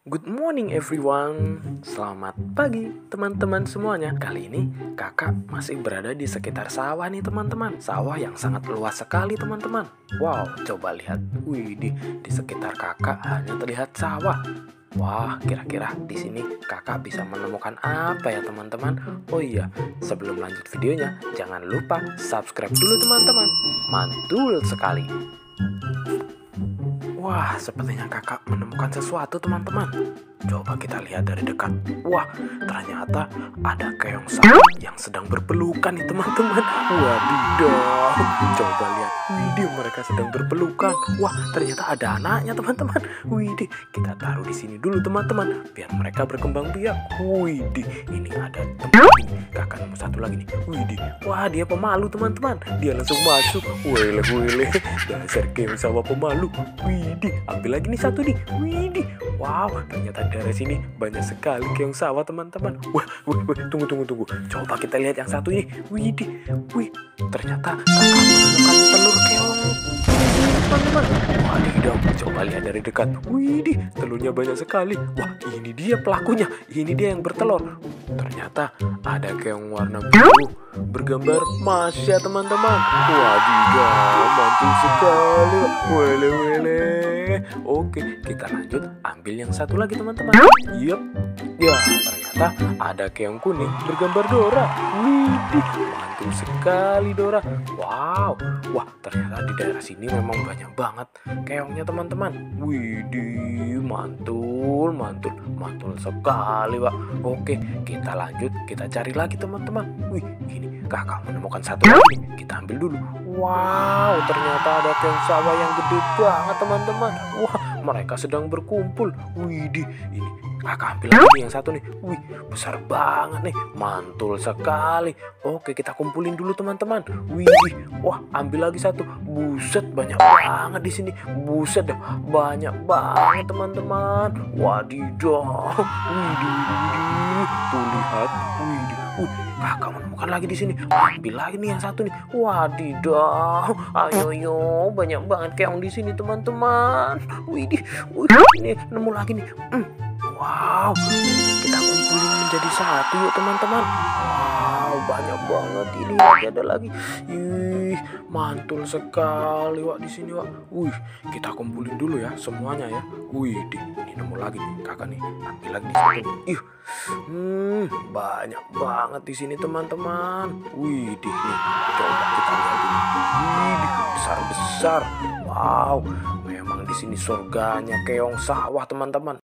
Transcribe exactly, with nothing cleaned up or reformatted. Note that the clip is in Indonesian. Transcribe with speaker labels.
Speaker 1: Good morning everyone. Selamat pagi teman-teman semuanya. Kali ini kakak masih berada di sekitar sawah nih teman-teman. Sawah yang sangat luas sekali teman-teman. Wow, coba lihat. Wih, di, di sekitar kakak hanya terlihat sawah. Wah, kira-kira di sini kakak bisa menemukan apa ya teman-teman? Oh iya, sebelum lanjut videonya, jangan lupa subscribe dulu teman-teman. Mantul sekali. Wah, sepertinya kakak menemukan sesuatu teman-teman. Coba kita lihat dari dekat. Wah, ternyata ada keong sapi yang sedang berpelukan nih teman-teman. Wadidaw, coba lihat. Widih, mereka sedang berpelukan. Wah, ternyata ada anaknya teman-teman. Widih, kita taruh di sini dulu teman-teman, biar mereka berkembang biak. Widih, ini ada tempat ini. Kakak nemu satu lagi nih. Widih, wah dia pemalu teman-teman. Dia langsung masuk. Wele wele, dasar keong sawah pemalu. Widih, ambil lagi nih satu nih. Widih, wow, ternyata dari sini banyak sekali keong sawah teman-teman. Wah, wah, wah, tunggu, tunggu, tunggu. Coba kita lihat yang satu ini. Widih, wih, ternyata kakak menemukan telur keong. Teman-teman, wadidaw, coba lihat dari dekat. Widih, telurnya banyak sekali. Wah, ini dia pelakunya. Ini dia yang bertelur. Ternyata ada keong warna biru bergambar Mas ya teman-teman. Wadidaw, mantul sekali. Wele wele. Oke, kita lanjut ambil yang satu lagi teman-teman. Yup. Ya, ternyata ada keong kuning bergambar Dora. Widih, mantul sekali Dora. Wow. Wah, ternyata di daerah sini memang banyak banget keongnya teman-teman. Widih, mantul, mantul, mantul sekali, Pak. Oke, kita lanjut, kita cari lagi teman-teman. Wih, ini kakak menemukan satu lagi. Kita ambil dulu. Wow, ternyata ada keong sawah yang gede banget teman-teman. Wah, mereka sedang berkumpul. Widih, ini kakak ambil lagi yang satu nih. Wih, besar banget nih, mantul sekali. Oke, kita kumpulin dulu teman-teman. Widih, wah, ambil lagi satu. Buset, banyak banget di sini. Buset dah, banyak banget teman-teman. Wadidaw, widih, widih. Tuh lihat, widih. Wih, kakak menemukan lagi di sini. Ambil lagi nih yang satu nih. Wadidaw, ayo yo, banyak banget keong di sini teman-teman. Widih, wih, ini nemu lagi nih. Hmm. Wow, kita kumpulin menjadi satu yuk teman-teman. Wow, banyak banget ini lagi ada lagi. Ih, mantul sekali Wak di sini Wak. Wih, kita kumpulin dulu ya semuanya ya. Wih, di, ini nemu lagi nih kakak nih. Ambil lagi satu. Ih, hmm, banyak banget di sini teman-teman. Wih, di nih, coba kita lihat ini. Wih, besar-besar. Wow, memang di sini surganya keong sawah teman-teman.